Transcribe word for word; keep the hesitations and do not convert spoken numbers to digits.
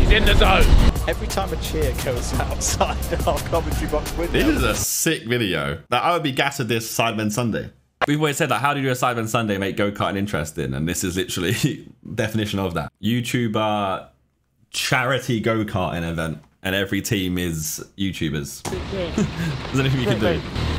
He's in the zone. Every time a cheer goes outside our commentary box window. This is a sick video. That I would be gassed at this Sidemen Sunday. We've always said that, how do you do a Sidemen Sunday make go-karting interesting? And this is literally definition of that. YouTuber charity go-karting event. And every team is YouTubers. There's anything you can do.